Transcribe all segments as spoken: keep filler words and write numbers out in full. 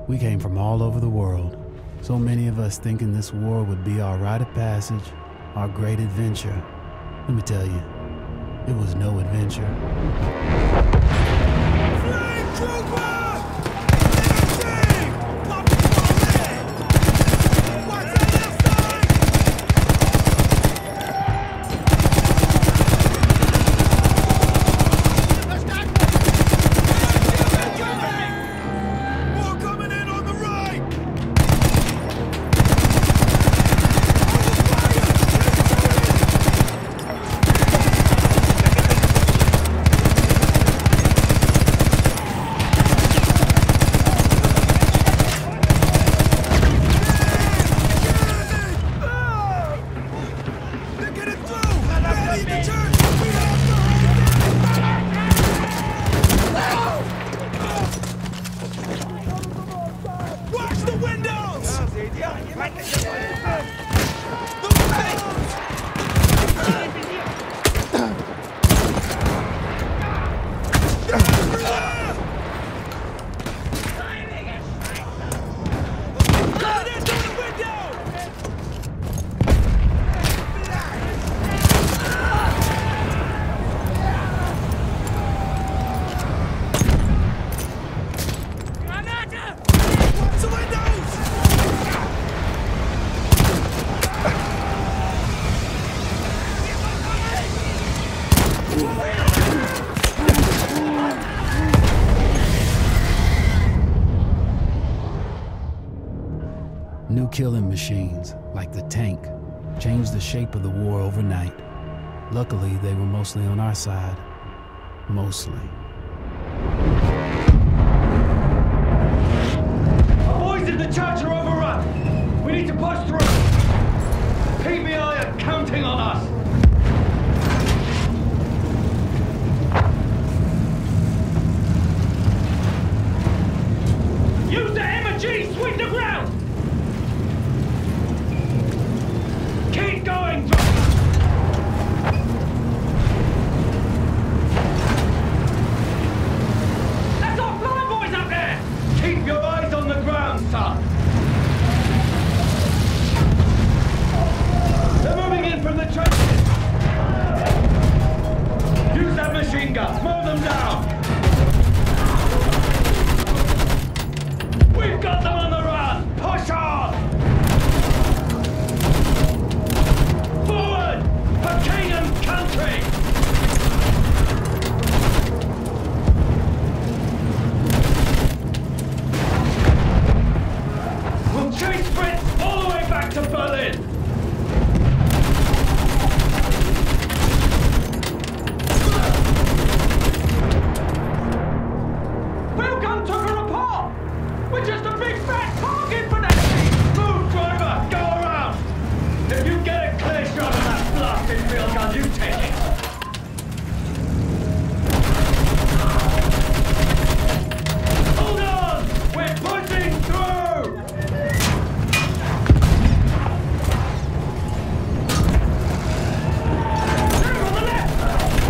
We came from all over the world, so many of us thinking this war would be our rite of passage, our great adventure. Let me tell you, it was no adventure. Flame trooper! New killing machines, like the tank, changed the shape of the war overnight. Luckily, they were mostly on our side. Mostly. Our boys in the church are overrun! We need to push through! P B I are counting on us! Use the M and G! Sweep the ground! Keep going! That's our fly boys up there! Keep your eyes on the ground, son! They're moving in from the trenches! Use that machine gun! Mow them down! We've got them on the run! Push on! Forward! For king and country! We'll chase Fritz all the way back to Berlin! Welcome to her apart! We're just a big fat target for that! Move, driver! Go around! If you get a clear shot of that blasted field gun, you take it! Hold on! We're pushing through! There on the left!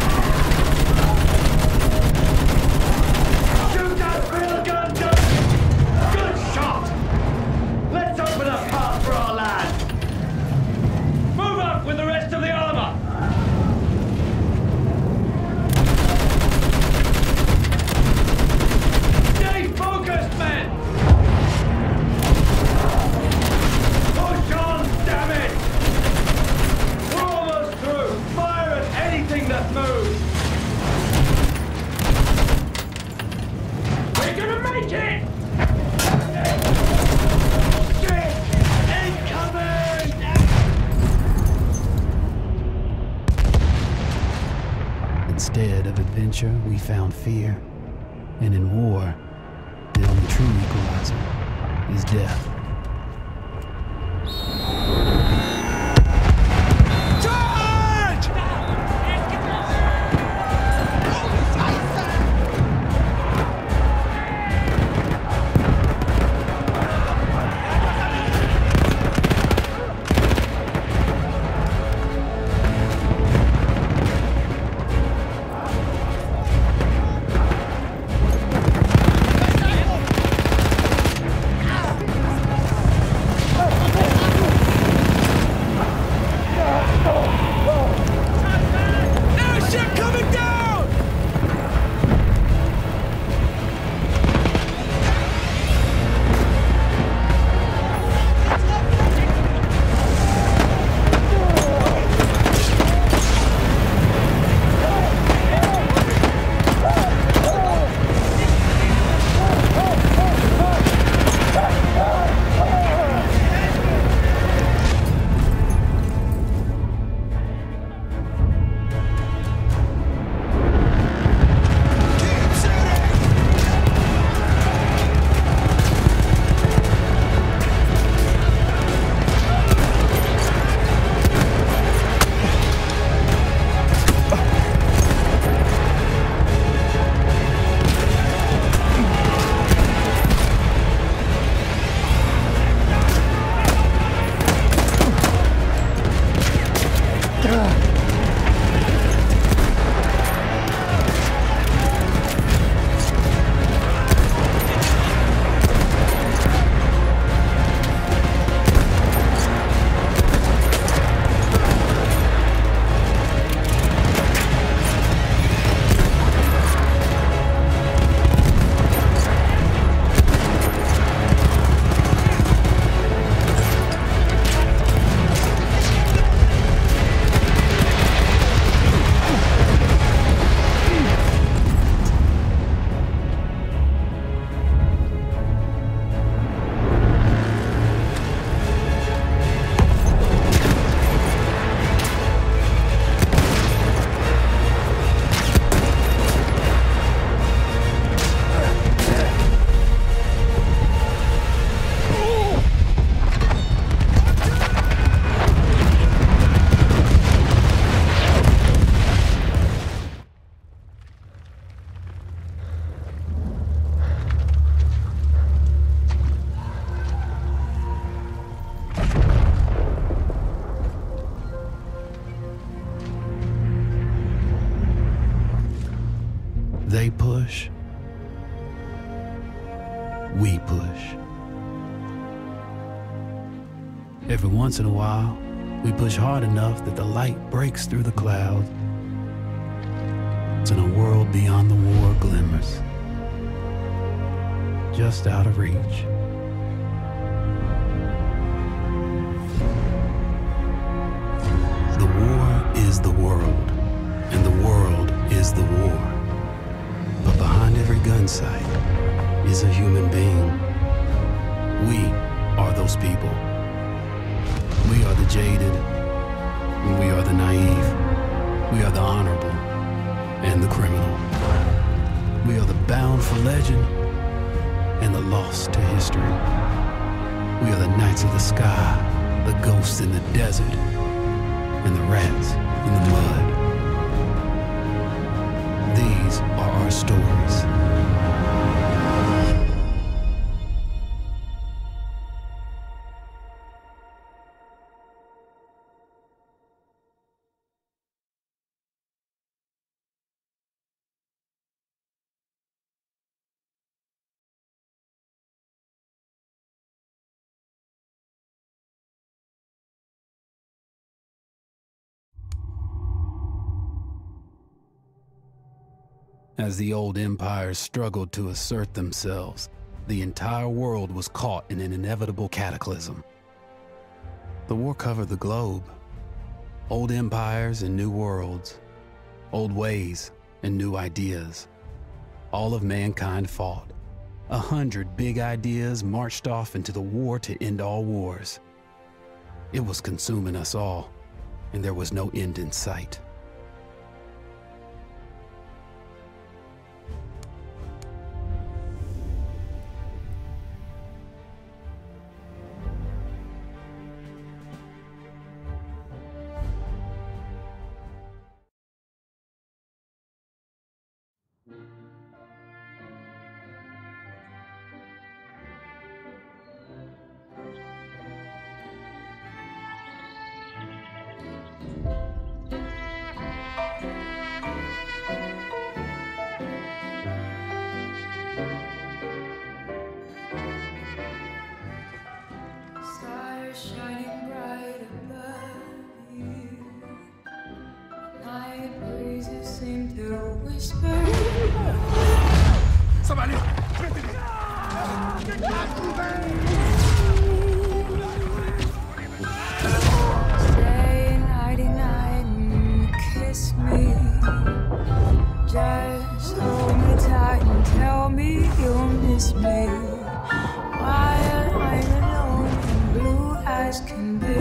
Shoot that field gun, Joe! Good shot! Let's open a path for our lad! Move up with the rest of the armor! Stay focused, men! Push on, damn it! We're almost through! Fire at anything that moves! We're gonna make it! Shit! Incoming! Instead of adventure, we found fear. And in war, the only true equalizer is death. Charge! we push. Every once in a while, we push hard enough that the light breaks through the clouds. And a world beyond the war glimmers, just out of reach. The war is the world, and the world is the war. But behind every gun sight is a human being. We are those people. We are the jaded, and we are the naive. We are the honorable and the criminal. We are the bound for legend and the lost to history. We are the knights of the sky, the ghosts in the desert, and the rats in the mud. These are our stories. As the old empires struggled to assert themselves, the entire world was caught in an inevitable cataclysm. The war covered the globe. Old empires and new worlds, old ways and new ideas. All of mankind fought. A hundred big ideas marched off into the war to end all wars. It was consuming us all, and there was no end in sight. Somebody! Stay nighty-night and kiss me. Just hold me tight and tell me you'll miss me. While I'm alone and blue as can be.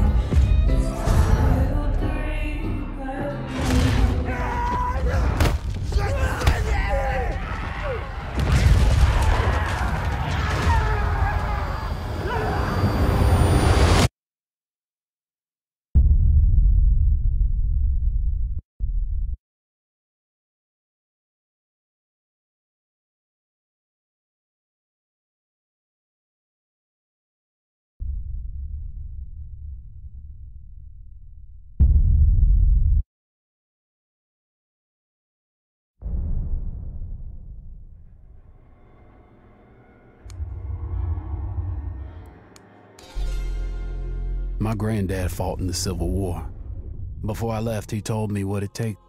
My granddad fought in the Civil War. Before I left, he told me what it takes.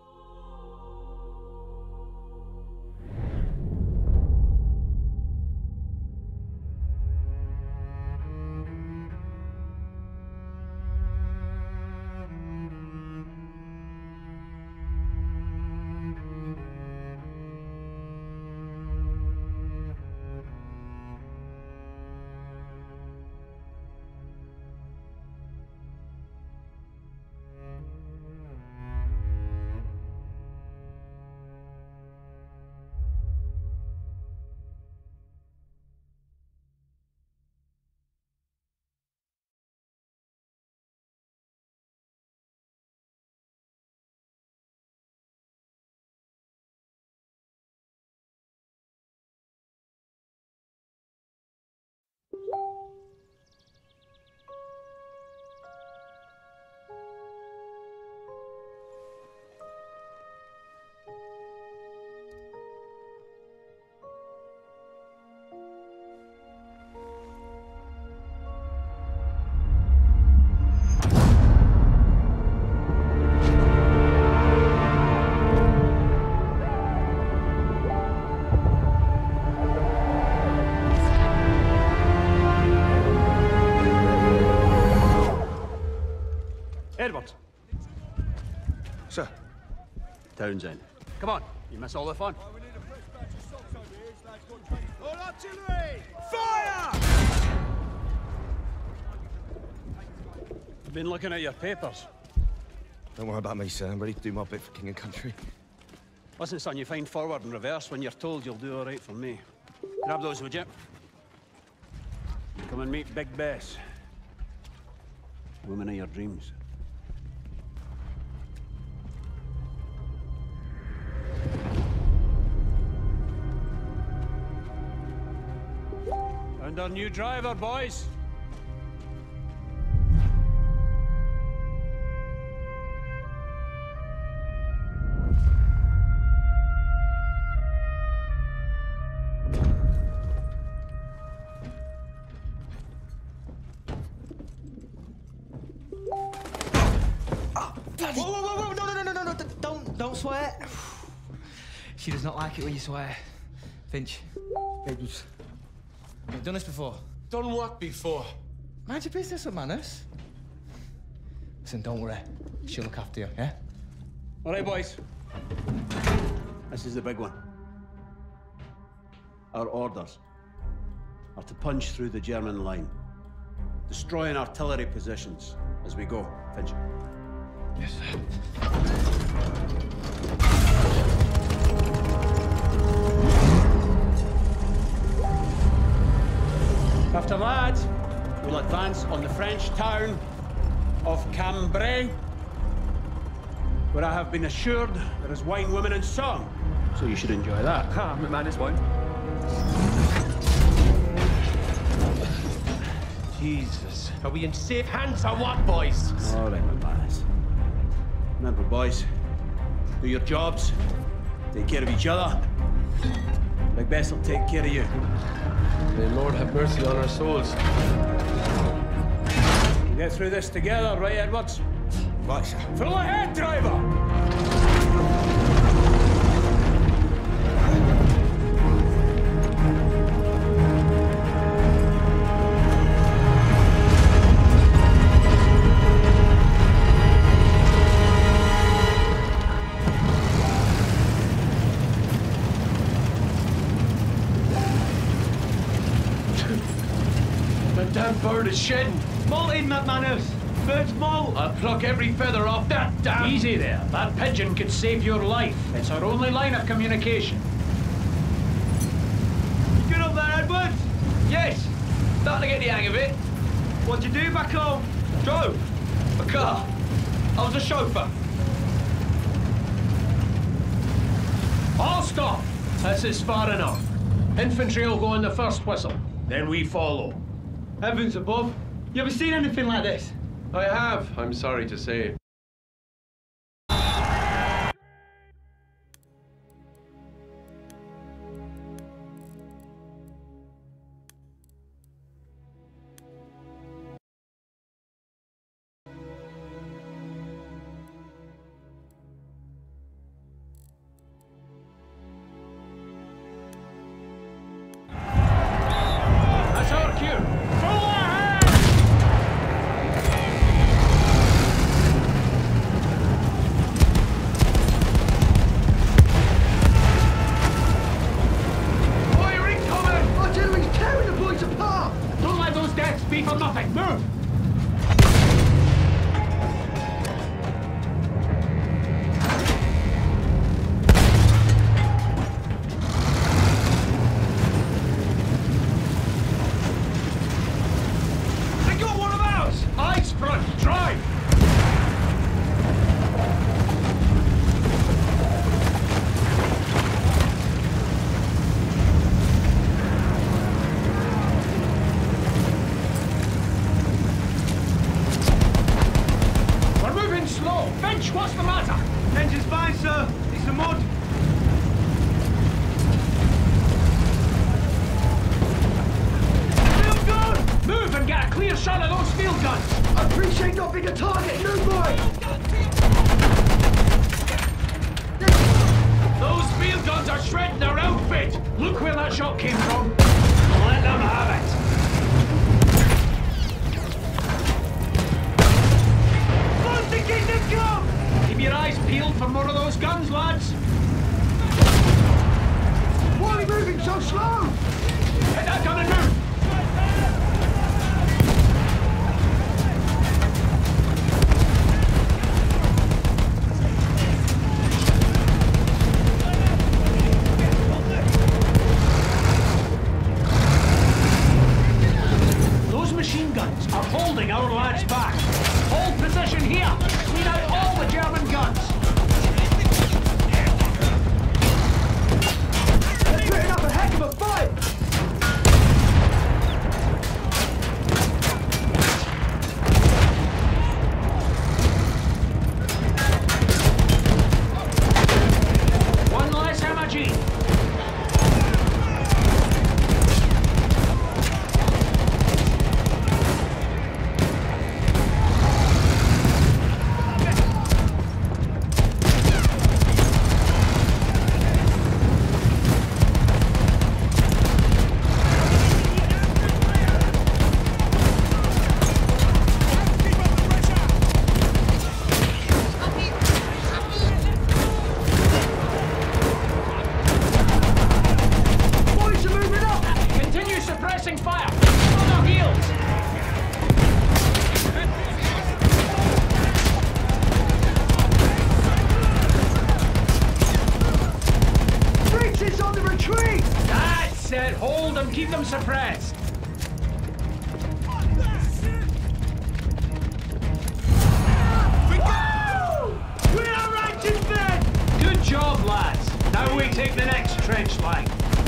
Townsend. Come on, you miss all the fun. Right, we need a fresh batch of salts over here. This lad's got twenty. All artillery! Fire! I've been looking at your papers. Don't worry about me, sir. I'm ready to do my bit for king and country. Listen, son, you find forward and reverse when you're told you'll do all right for me. Grab those, would you? Come and meet Big Bess. Woman of your dreams. And our new driver, boys. Whoa, whoa, whoa, whoa, no, no, no, no, no, no, don't, don't swear. She does not like it when you swear. Finch, you've done this before. Done what before? Mind your business with manners. Listen, don't worry. She'll look after you, yeah? All right, boys. This is the big one. Our orders are to punch through the German line, destroying artillery positions as we go. Finch. Yes, sir. After that, we'll advance on the French town of Cambrai, where I have been assured there is wine, women, and song. So you should enjoy that. Ah, McManus won't. Jesus. Are we in safe hands or what, boys? All right, McManus. Remember, boys, do your jobs, take care of each other. Big Bess will take care of you. May the Lord have mercy on our souls. We'll get through this together, right, Edwards? Right, sir. Full ahead, driver! The damn bird is shedding. Molting, McManus! Bird's molt! I'll pluck every feather off that damn... Easy there. That pigeon could save your life. It's our only line of communication. You good up there, Edwards? Yes. Starting to get the hang of it. What'd you do back home? Drove. A car. I was a chauffeur. All stop! This is far enough. Infantry will go on the first whistle. Then we follow. Heavens above. You ever seen anything like this? I have, I'm sorry to say. That's our cue. Full ahead! Fire incoming! Artillery's tearing the boys apart! Don't let those deaths be for nothing. Move! They got one of ours! Eyes front, drive! We're moving slow. Finch, what's the matter? Engine's fine, sir. It's the mud. Field gun! Move and get a clear shot of those field guns. I appreciate not being a target. Move, boy! Those field guns are shredding their outfit! Look where that shot came from. Let them have it. Keep your eyes peeled for more of those guns, lad. are holding our lads back. Hold position here. Clean out all the German guns. They're putting up a heck of a fight! One less Hammergy. Hold them, keep them suppressed. We are right in bed! Good job, lads. Now we take the next trench line.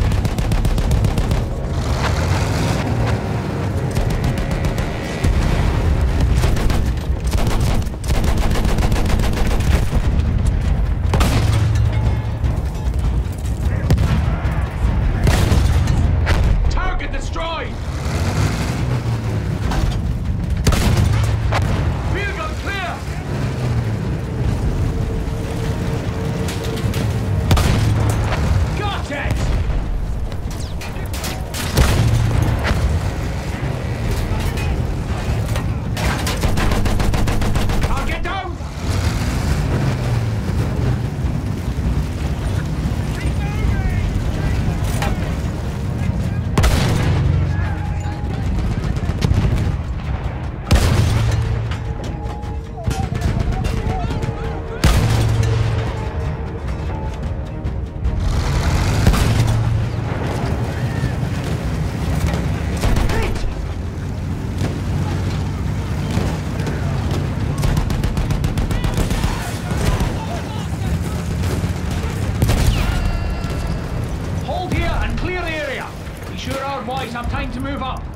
Boys have time to move up.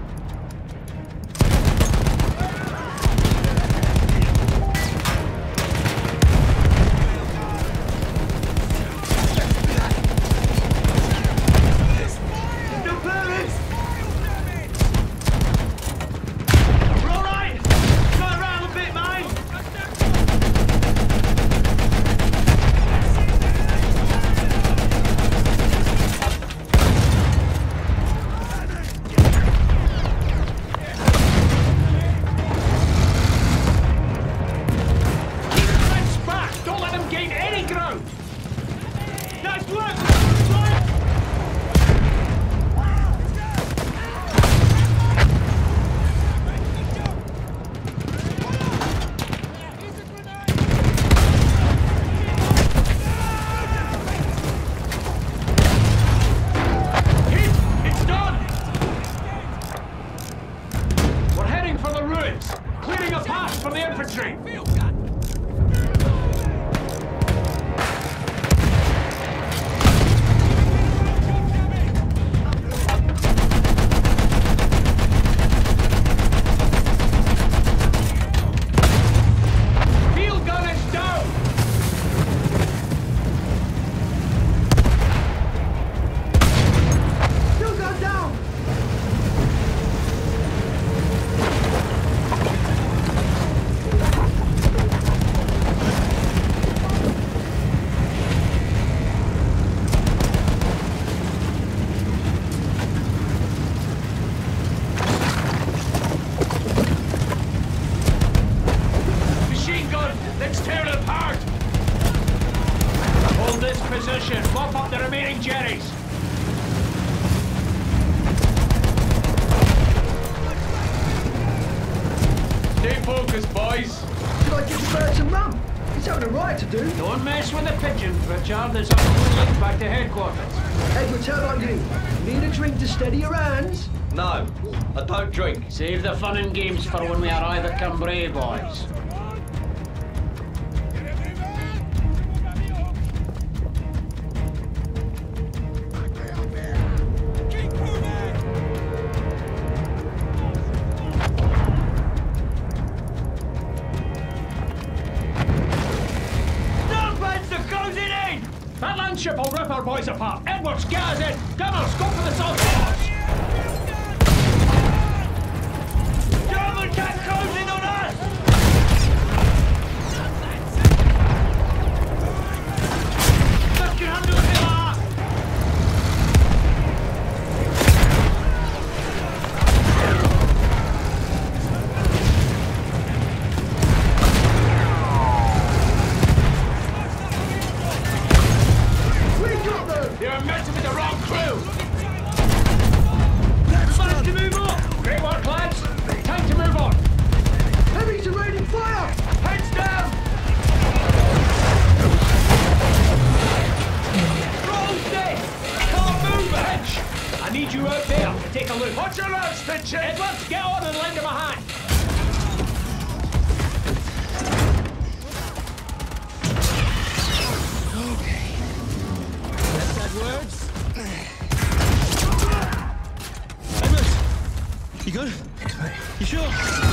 Clearing a path for the infantry! Field gun is down! Field gun down! Let's tear it apart! Hold this position. Mop up the remaining Jerrys. Stay focused, boys. Should I give the bird some rum? He's having a riot to do. Don't mess with the pigeon, Pritchard. There's a link back to headquarters. Edwards, how about you? Need a drink to steady your hands? No, I don't drink. Save the fun and games for when we arrive at Cambrai, boys. That landship will rip our boys apart. Edwards, get us in. Gunners, go for the south. German tank closing on us! Lift your hand to the pillar! You're messing with the wrong crew! Let's manage to move on! Great work, lads! Time to move on! Heavy's raining fire! Heads down! Roll's dead! Can't move, Hitch! I need you out there to take a look. Watch your lads, Finch! Edwards, get on and lend him a hand! Words? Edwards! You good? Yes, mate. You sure?